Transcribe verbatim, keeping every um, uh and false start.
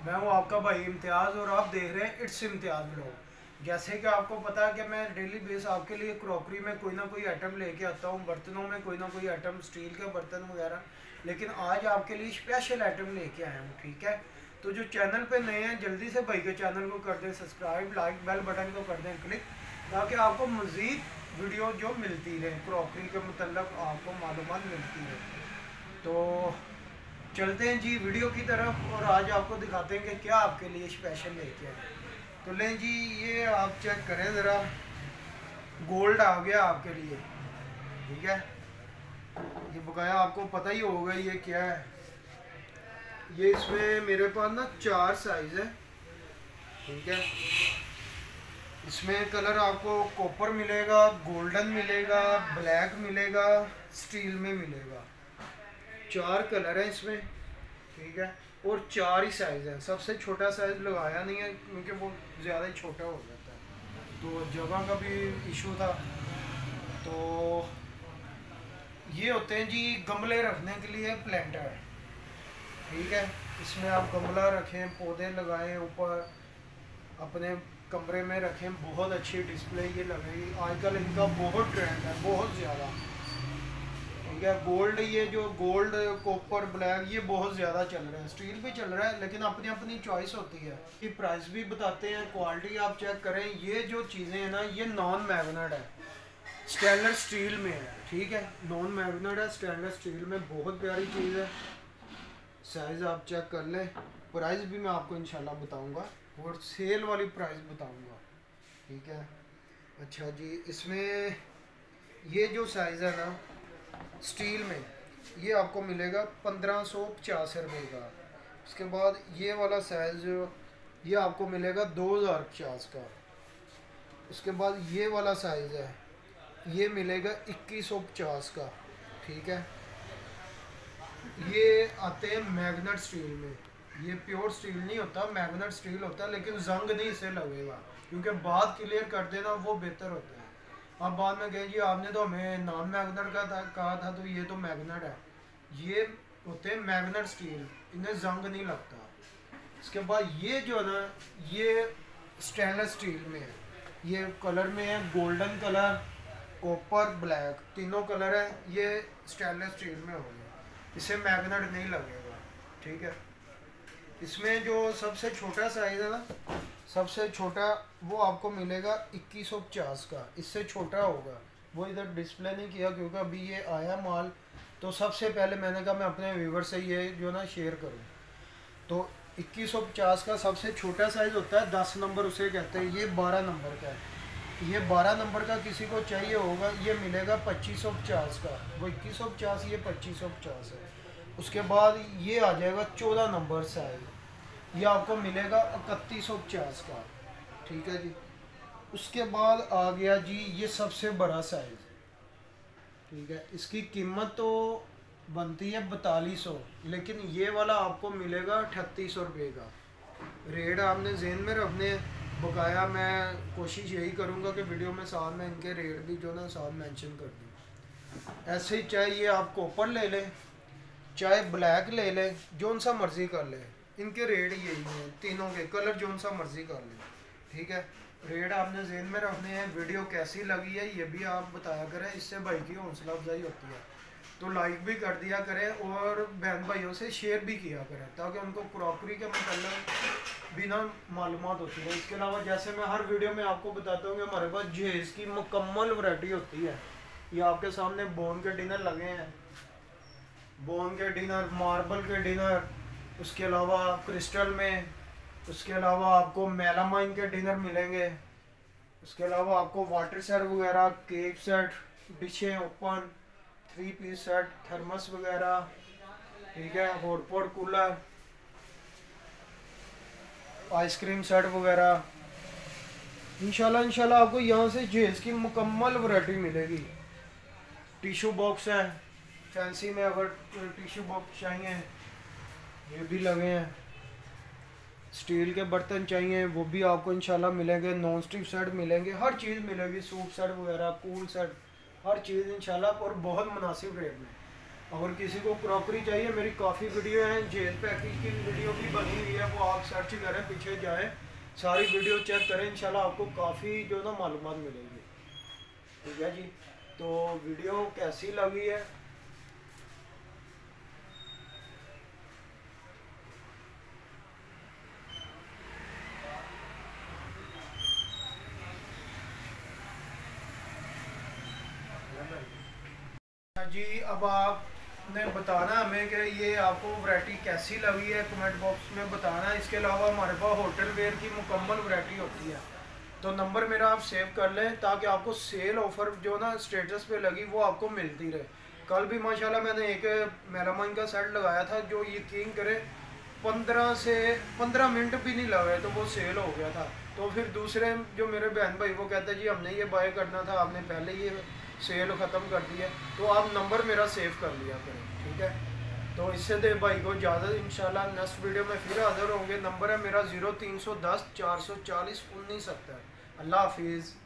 मैं हूँ आपका भाई इम्तियाज़ और आप देख रहे हैं इट्स इम्तियाज़ ब्लॉग। जैसे कि आपको पता है कि मैं डेली बेस आपके लिए क्रॉकरी में कोई ना कोई आइटम लेके आता हूँ, बर्तनों में कोई ना कोई आइटम, स्टील के बर्तन वगैरह। लेकिन आज आपके लिए स्पेशल आइटम लेके आया हूँ, ठीक है। तो जो चैनल पे नए हैं जल्दी से भाई के चैनल को कर दें सब्सक्राइब, लाइक, बेल बटन को कर दें क्लिक, ताकि आपको मज़ीद वीडियो जो मिलती रहे क्रॉकरी के मतलब आपको मालूमात मिलती रहे। तो चलते हैं जी वीडियो की तरफ और आज आपको दिखाते हैं कि क्या आपके लिए स्पेशल लेके आए। तो लें जी, ये आप चेक करें ज़रा, गोल्ड आ गया आपके लिए, ठीक है। ये बकाया आपको पता ही होगा ये क्या है। ये इसमें मेरे पास ना चार साइज़ है, ठीक है। इसमें कलर आपको कॉपर मिलेगा, गोल्डन मिलेगा, ब्लैक मिलेगा, स्टील में मिलेगा। चार कलर है इसमें, ठीक है। और चार ही साइज़ है, सबसे छोटा साइज़ लगाया नहीं है क्योंकि वो ज़्यादा ही छोटा हो जाता है, तो जगह का भी इशू था। तो ये होते हैं जी गमले रखने के लिए प्लांटर, ठीक है। इसमें आप गमला रखें, पौधे लगाएं, ऊपर अपने कमरे में रखें, बहुत अच्छी डिस्प्ले ये लगेगी। आजकल इनका बहुत ट्रेंड है, बहुत ज़्यादा, ठीक है। गोल्ड, ये जो गोल्ड, कॉपर, ब्लैक, ये बहुत ज़्यादा चल रहे हैं। स्टील भी चल रहा है लेकिन अपनी अपनी चॉइस होती है। कि प्राइस भी बताते हैं, क्वालिटी आप चेक करें। ये जो चीज़ें हैं ना, ये नॉन मैग्नेट है, स्टेनलेस स्टील में है, ठीक है। नॉन मैग्नेट है, स्टेनलेस स्टील में, बहुत प्यारी चीज़ है। साइज़ आप चेक कर लें। प्राइस भी मैं आपको इंशाल्लाह बताऊंगा और सेल वाली प्राइस बताऊंगा, ठीक है। अच्छा जी, इसमें ये जो साइज़ है ना स्टील में, ये आपको मिलेगा पंद्रह सौ पचास रुपये का। उसके बाद ये वाला साइज़, ये आपको मिलेगा दो हज़ार पचास का। उसके बाद ये वाला साइज़ है, ये मिलेगा इक्कीस सौ पचास का, ठीक है। ये आते हैं मैग्नेट स्टील में। ये प्योर स्टील नहीं होता, मैग्नेट स्टील होता है, लेकिन जंग नहीं इसे लगेगा, क्योंकि बात क्लियर कर देना वो बेहतर होता है। अब बाद में कहें जी आपने तो हमें नॉन मैग्नेट का था, कहा था, तो ये तो मैग्नेट है। ये होते हैं मैग्नेट स्टील, इन्हें जंग नहीं लगता। इसके बाद ये जो है ना, ये स्टेनलेस स्टील में है। ये कलर में है गोल्डन कलर, कॉपर, ब्लैक, तीनों कलर है। ये स्टेनलेस स्टील में होगा, इसे मैग्नेट नहीं लगेगा, ठीक है। इसमें जो सबसे छोटा साइज़ है ना, सबसे छोटा वो आपको मिलेगा इक्कीस सौ पचास का। इससे छोटा होगा, वो इधर डिस्प्ले नहीं किया क्योंकि अभी ये आया माल, तो सबसे पहले मैंने कहा मैं अपने व्यूवर से ये जो ना शेयर करूँ। तो इक्कीस सौ पचास का सबसे छोटा साइज़ होता है, दस नंबर उसे कहते हैं। ये बारह नंबर का है। ये बारह नंबर का किसी को चाहिए होगा, ये मिलेगा पच्चीस सौ पचास का। वो इक्कीस सौ पचास, ये पच्चीस सौ पचास है। उसके बाद ये आ जाएगा चौदह नंबर साइज़, ये आपको मिलेगा इकतीस सौ पचास का, ठीक है जी। उसके बाद आ गया जी ये सबसे बड़ा साइज़, ठीक है। इसकी कीमत तो बनती है बतालीस सौ, लेकिन ये वाला आपको मिलेगा अठतीस सौ रुपये का। रेट आपने जेन में रखने हैं। बकाया मैं कोशिश यही करूँगा कि वीडियो में साथ में इनके रेट भी जो ना साथ मेंशन कर दूँ। ऐसे ही चाहे ये आप कॉपर ले लें, चाहे ब्लैक ले लें, जौन सा मर्ज़ी कर लें, इनके रेट यही हैं तीनों के। कलर जौन सा मर्ज़ी कर लें, ठीक है। रेट आपने जेन में रखने हैं। वीडियो कैसी लगी है ये भी आप बताया करें, इससे भाई की हौसला अफजाई होती है। तो लाइक भी कर दिया करें और बहन भाइयों से शेयर भी किया करें, ताकि उनको क्रॉकरी के मतलब बिना मालूमात होती है। इसके अलावा जैसे मैं हर वीडियो में आपको बताता हूँ कि हमारे पास जहेज़ की मुकम्मल वैरायटी होती है। ये आपके सामने बोन के डिनर लगे हैं, बोन के डिनर, मार्बल के डिनर, उसके अलावा क्रिस्टल में, उसके अलावा आपको मेलामाइन के डिनर मिलेंगे। उसके अलावा आपको वाटर सेट वगैरह, केक सेट, डिशें open, three piece set, thermos वगैरह, ठीक है, हॉटपॉट, कूलर, आइसक्रीम सेट वगैरह। इंशाल्लाह इंशाल्लाह आपको यहाँ से जेज की मुकम्मल वैरायटी मिलेगी। टिशू बॉक्स है फैंसी में, अगर टिशू बॉक्स चाहिए ये भी लगे हैं। स्टील के बर्तन चाहिए वो भी आपको इंशाल्लाह मिलेंगे। नॉन स्टिक सेट मिलेंगे, हर चीज़ मिलेगी, सूप सेट वगैरह, कूल सेट, हर चीज़ इंशाल्लाह, और बहुत मुनासिब रेट में। अगर किसी को क्रॉकरी चाहिए, मेरी काफ़ी वीडियो हैं, जेल पैकेज की वीडियो भी बनी हुई है, वो आप सर्च करें, पीछे जाएं, सारी वीडियो चेक करें, इंशाल्लाह आपको काफ़ी जो ना मालूमात मिलेगी। ठीक है जी, तो वीडियो कैसी लगी है जी, अब आपने बताना हमें कि ये आपको वैरायटी कैसी लगी है, कमेंट बॉक्स में बताना। इसके अलावा हमारे पास होटल वेयर की मुकम्मल वैरायटी होती है, तो नंबर मेरा आप सेव कर लें ताकि आपको सेल ऑफ़र जो ना स्टेटस पे लगी वो आपको मिलती रहे। कल भी माशाल्लाह मैंने एक मेलामाइन का सेट लगाया था, जो यकीन करें पंद्रह से पंद्रह मिनट भी नहीं लगे तो वो सेल हो गया था। तो फिर दूसरे जो मेरे बहन भाई वो कहते हैं जी हमने ये बाय करना था, आपने पहले ये सेल ख़त्म कर दी है, तो आप नंबर मेरा सेव कर लिया करें। ठीक है, तो इससे दे भाई को इजाज़त, इंशाल्लाह नेक्स्ट वीडियो में फिर हाज़िर होंगे। नंबर है मेरा ज़ीरो तीन सौ दस चार सौ चालीस उन्नीस सत्तर। अल्लाह हाफिज़।